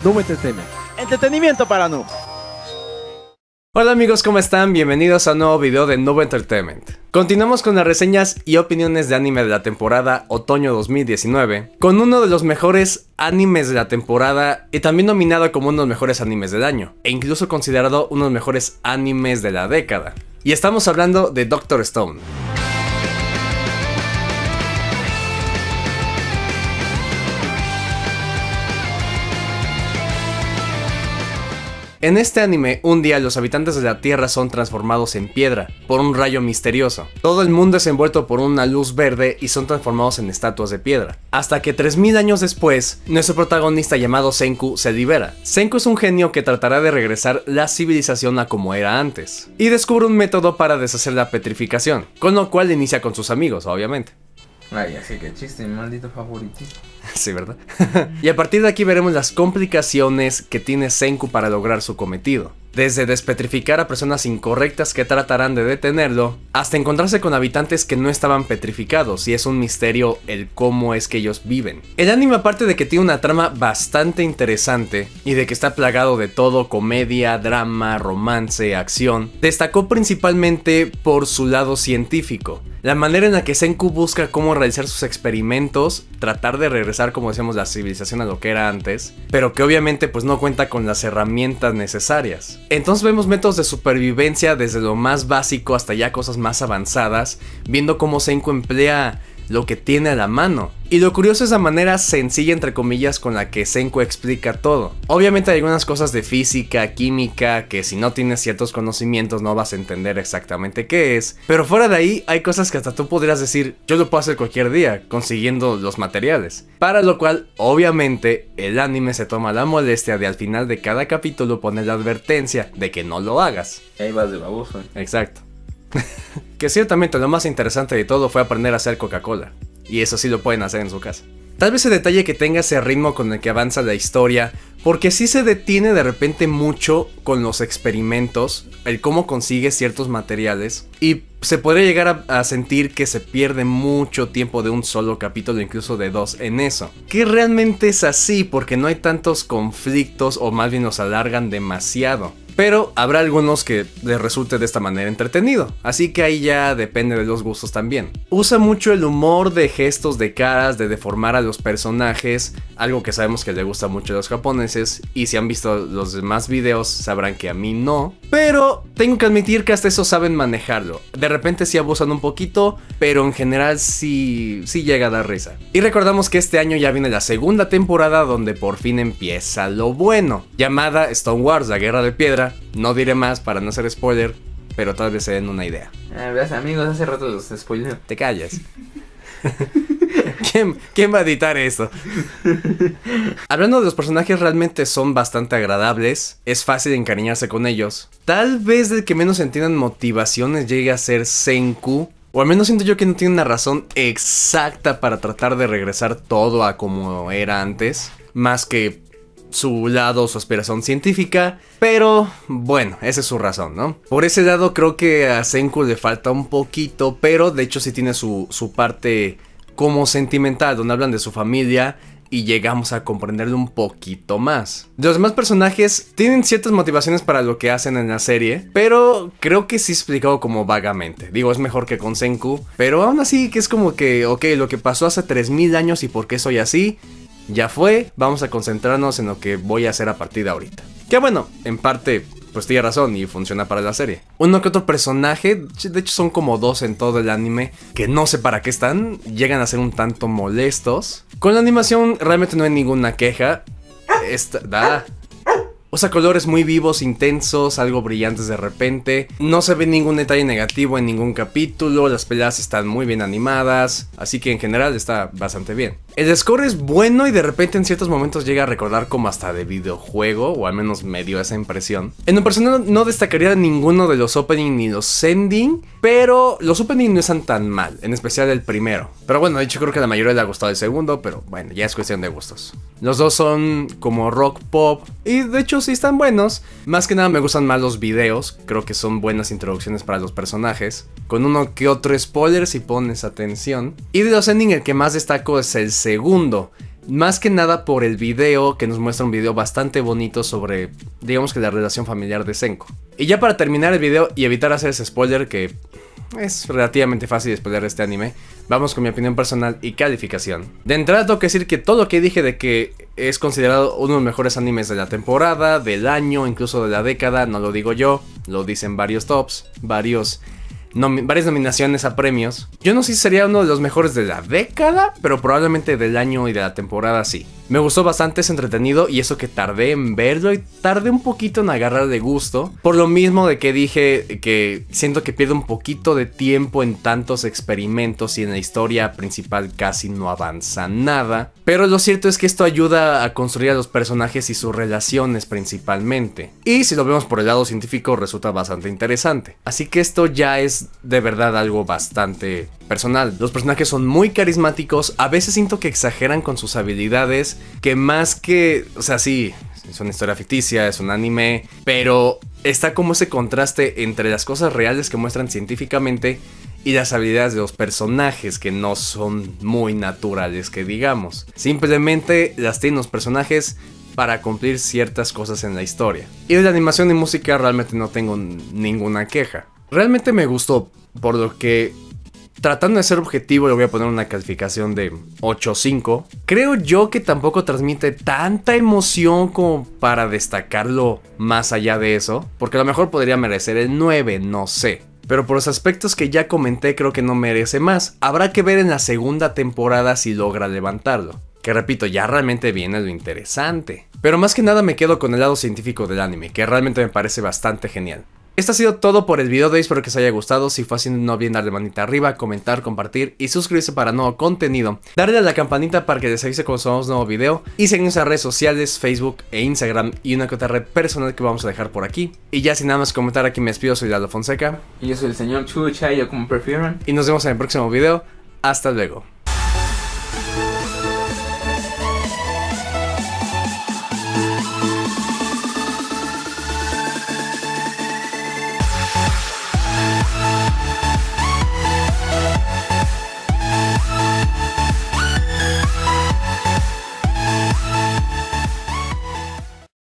Noob Entertainment. Entretenimiento para noobs. Hola amigos, ¿cómo están? Bienvenidos a un nuevo video de Noob Entertainment. Continuamos con las reseñas y opiniones de anime de la temporada Otoño 2019, con uno de los mejores animes de la temporada y también nominado como uno de los mejores animes del año, e incluso considerado uno de los mejores animes de la década. Y estamos hablando de Doctor Stone. En este anime, un día los habitantes de la Tierra son transformados en piedra por un rayo misterioso. Todo el mundo es envuelto por una luz verde y son transformados en estatuas de piedra. Hasta que 3000 años después, nuestro protagonista llamado Senku se libera. Senku es un genio que tratará de regresar la civilización a como era antes. Y descubre un método para deshacer la petrificación, con lo cual inicia con sus amigos, obviamente. Ay, así que chiste, mi maldito favoritito. Sí, ¿verdad? Y a partir de aquí veremos las complicaciones que tiene Senku para lograr su cometido. Desde despetrificar a personas incorrectas que tratarán de detenerlo, hasta encontrarse con habitantes que no estaban petrificados, y es un misterio el cómo es que ellos viven. El anime, aparte de que tiene una trama bastante interesante, y de que está plagado de todo, comedia, drama, romance, acción, destacó principalmente por su lado científico. La manera en la que Senku busca cómo realizar sus experimentos, tratar de regresar, como decíamos, la civilización a lo que era antes, pero que obviamente pues no cuenta con las herramientas necesarias. Entonces vemos métodos de supervivencia desde lo más básico hasta ya cosas más avanzadas, viendo cómo Senku emplea lo que tiene a la mano. Y lo curioso es la manera sencilla, entre comillas, con la que Senku explica todo. Obviamente hay algunas cosas de física, química, que si no tienes ciertos conocimientos no vas a entender exactamente qué es. Pero fuera de ahí hay cosas que hasta tú podrías decir, yo lo puedo hacer cualquier día, consiguiendo los materiales. Para lo cual, obviamente, el anime se toma la molestia de al final de cada capítulo poner la advertencia de que no lo hagas. Ahí vas de baboso. Exacto. Que ciertamente lo más interesante de todo fue aprender a hacer Coca-Cola. Y eso sí lo pueden hacer en su casa. Tal vez el detalle que tenga ese ritmo con el que avanza la historia, porque sí se detiene de repente mucho con los experimentos, el cómo consigue ciertos materiales, y se podría llegar a sentir que se pierde mucho tiempo de un solo capítulo, incluso de dos en eso. Que realmente es así, porque no hay tantos conflictos, o más bien los alargan demasiado. Pero habrá algunos que les resulte de esta manera entretenido, así que ahí ya depende de los gustos también. Usa mucho el humor de gestos de caras, de deformar a los personajes, algo que sabemos que le gusta mucho a los japoneses, y si han visto los demás videos sabrán que a mí no. Pero tengo que admitir que hasta eso saben manejarlo. De repente sí abusan un poquito, pero en general sí llega a dar risa. Y recordamos que este año ya viene la segunda temporada donde por fin empieza lo bueno, llamada Stone Wars, la Guerra de Piedra. No diré más para no hacer spoiler, pero tal vez se den una idea. Veas amigos, hace rato los spoileo. Te callas. ¿Quién va a editar esto? Hablando de los personajes, realmente son bastante agradables. Es fácil encariñarse con ellos. Tal vez el que menos entiendan motivaciones llegue a ser Senku, o al menos siento yo que no tiene una razón exacta para tratar de regresar todo a como era antes, más que su lado, su aspiración científica, pero bueno, esa es su razón, ¿no? Por ese lado creo que a Senku le falta un poquito, pero de hecho sí tiene su parte como sentimental, donde hablan de su familia y llegamos a comprenderlo un poquito más. Los demás personajes tienen ciertas motivaciones para lo que hacen en la serie, pero creo que sí explicado como vagamente. Digo, es mejor que con Senku, pero aún así que es como que, ok, lo que pasó hace 3000 años y por qué soy así, ya fue, vamos a concentrarnos en lo que voy a hacer a partir de ahorita. Que bueno, en parte pues tiene razón y funciona para la serie. Uno que otro personaje, de hecho son como dos en todo el anime, que no sé para qué están, llegan a ser un tanto molestos. Con la animación realmente no hay ninguna queja. Usa colores muy vivos, intensos, algo brillantes de repente. No se ve ningún detalle negativo en ningún capítulo. Las peleas están muy bien animadas, así que en general está bastante bien. El score es bueno y de repente en ciertos momentos llega a recordar como hasta de videojuego, o al menos me dio esa impresión. En lo personal no destacaría ninguno de los opening ni los ending, pero los opening no están tan mal, en especial el primero. Pero bueno, de hecho creo que a la mayoría le ha gustado el segundo, pero bueno, ya es cuestión de gustos. Los dos son como rock pop y de hecho sí están buenos. Más que nada me gustan más los videos, creo que son buenas introducciones para los personajes, con uno que otro spoiler si pones atención. Y de los ending el que más destaco es el segundo, Más que nada por el video, que nos muestra un video bastante bonito sobre, digamos que la relación familiar de Senku. Y ya para terminar el video y evitar hacer ese spoiler, que es relativamente fácil de spoiler este anime, vamos con mi opinión personal y calificación. De entrada tengo que decir que todo lo que dije de que es considerado uno de los mejores animes de la temporada, del año, incluso de la década, no lo digo yo, lo dicen varios tops, varias nominaciones a premios. Yo no sé si sería uno de los mejores de la década, pero probablemente del año y de la temporada sí. Me gustó bastante, es entretenido, y eso que tardé en verlo y tardé un poquito en agarrarle gusto. Por lo mismo de que dije que siento que pierde un poquito de tiempo en tantos experimentos y en la historia principal casi no avanza nada. Pero lo cierto es que esto ayuda a construir a los personajes y sus relaciones principalmente. Y si lo vemos por el lado científico resulta bastante interesante. Así que esto ya es de verdad algo bastante personal. Los personajes son muy carismáticos, a veces siento que exageran con sus habilidades, que más que, o sea, sí, es una historia ficticia, es un anime, pero está como ese contraste entre las cosas reales que muestran científicamente y las habilidades de los personajes, que no son muy naturales, que digamos. Simplemente las tienen los personajes para cumplir ciertas cosas en la historia. Y de la animación y música realmente no tengo ninguna queja. Realmente me gustó, por lo que, tratando de ser objetivo, le voy a poner una calificación de 8.5. Creo yo que tampoco transmite tanta emoción como para destacarlo más allá de eso, porque a lo mejor podría merecer el 9, no sé. Pero por los aspectos que ya comenté, creo que no merece más. Habrá que ver en la segunda temporada si logra levantarlo. Que repito, ya realmente viene lo interesante. Pero más que nada me quedo con el lado científico del anime, que realmente me parece bastante genial. Esto ha sido todo por el video de hoy, espero que os haya gustado. Si fue así, no olviden darle manita arriba, comentar, compartir y suscribirse para nuevo contenido. Darle a la campanita para que les avise cuando subamos nuevo video. Y seguirnos en redes sociales, Facebook e Instagram, y una que otra red personal que vamos a dejar por aquí. Y ya sin nada más comentar, aquí me despido, soy Lalo Fonseca. Y yo soy el señor Chucha, yo como prefieran. Y nos vemos en el próximo video. Hasta luego.